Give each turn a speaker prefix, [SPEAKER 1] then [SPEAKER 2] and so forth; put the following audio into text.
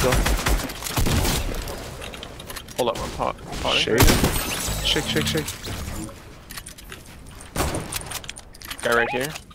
[SPEAKER 1] go.
[SPEAKER 2] Hold up, I'm pot.
[SPEAKER 1] Shake. Shake, shake, shake.
[SPEAKER 2] Guy right here.